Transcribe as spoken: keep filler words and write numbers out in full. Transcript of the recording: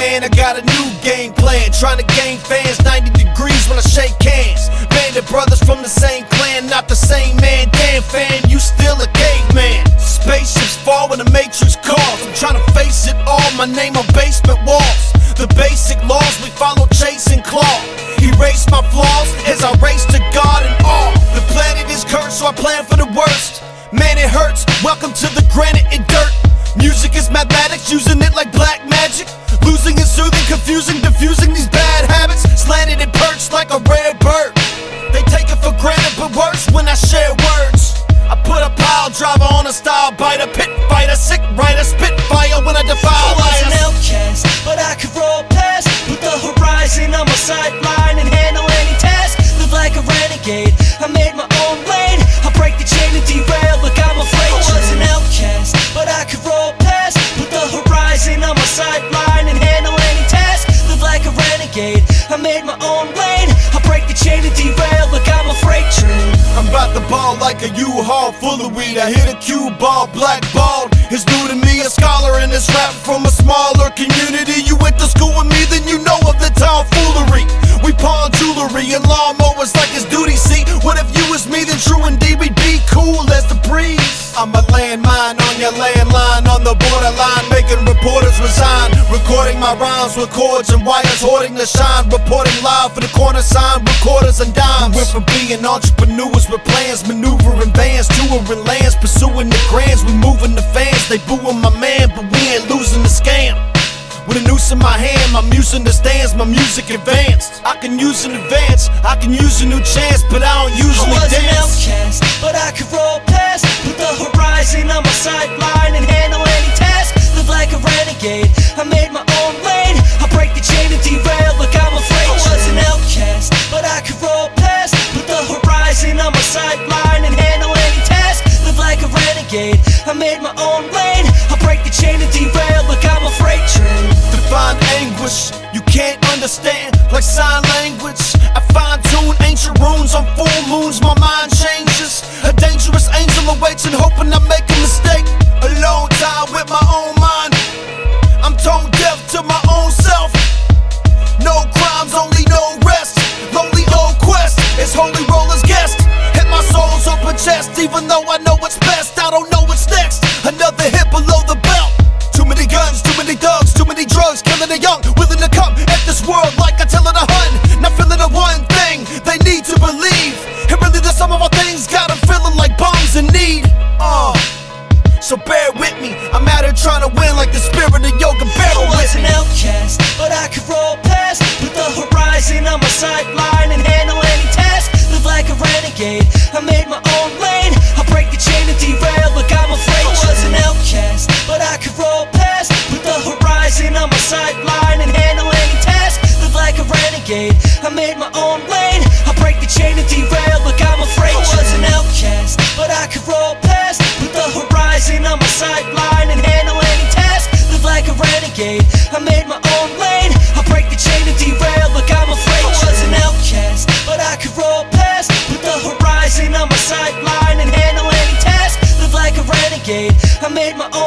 man, I got a new game plan. Trying to gain fans, ninety degrees when I shake hands. Bandit brothers from the same clan, not the same man. Damn fan, you still a caveman. Spaceships fall when the matrix calls. I'm trying to face it all, my name on basement walls. The basic laws we follow, chase and claw. Erase my flaws as I race to God and all. The planet is cursed, so I plan for the worst. Man, it hurts, welcome to the granite and dirt. Music is mathematics, using it like black magic. Losing and soothing, confusing, diffusing these bad habits. Slanted and perched like a rare bird. They take it for granted, but worse when I share words. I put a pile driver on a style biter, pit fighter, sick writer, spit fire when I defile I was liars. an outcast, but I could roll past. Put the horizon on my sideline and handle any task. Live like a renegade, I made my own lane. I break the chain and derail like I'm a freight train. I was an outcast, but I could roll past. Put the horizon on my sideline and handle any task. Live like a renegade, I made my own lane. I break the chain and derail like I'm a freight train. I'm about to ball like a U-Haul full of weed. I hit a cue ball, blackballed. It's new to me, a scholar in this rap from a smaller community. You went to school with me, then you know of the tomfoolery. We pawn jewelry and lawnmowers like it's duty. See, what if you was me, then true indeed we'd be cool as the breeze. I'm a landmine on your landline, on the borderline, making reporters resign. Recording my rhymes with cords and wires, hoarding the shine. Reporting live for the corner sign, recorders and dimes. We went from being entrepreneurs with plans, maneuvering bands, touring lands, pursuing the grands. We moving the fans, they booing my man, but we ain't losing the scam. With a noose in my hand, my muse understands my music advanced. I can use an advance, I can use a new chance, but I don't usually I was dance. an outcast, but I could roll past. Put the horizon on my sideline and handle any task. Live like a renegade, I made my own lane. I break the chain and derail like I'm a freight train. I was an outcast, but I could roll past. Put the horizon on my sideline and handle any task. Live like a renegade, I made my own lane. I break the chain and derail like I'm a freight train. Define anguish, you can't understand, like sign language. I fine-tune ancient runes on full moons, my mind changes. A dangerous angel awaits and hoping I make a mistake. Alone time with my own mind, I'm tone deaf to my own self. No crimes, only no rest. Lonely old quest, it's holy roller's guest. Hit my soul's open chest, even though I know what's best. I don't know what's next, another hit below the belt. Too many guns, too many thugs, too many drugs, killing the young, willing to come at this world like I tell it a hun. Not feeling the one thing they need to believe. And really the sum of all things got them feeling like bums in need. Uh, so bear with me, I'm out here trying to win like the spirit of yoga. Bear I with was me. an outcast, but I could roll past. Put the horizon on my sideline and handle any task. Live like a renegade, I made my own lane. I break the chain and derail like I'm a freight train. I was an outcast, but I could roll past. Put the horizon on my sideline and handle any task. Live like a renegade, I made my own lane. I break the chain and derail like I'm a freight train. I was an outcast, but I could roll past. Put the horizon on my sideline and handle any task. Live like a renegade, I made my own lane. I break the chain and derail like I'm a freight train. I was an outcast, but I could roll past. Put the horizon on my sideline and handle any task. Live like a renegade, I made my own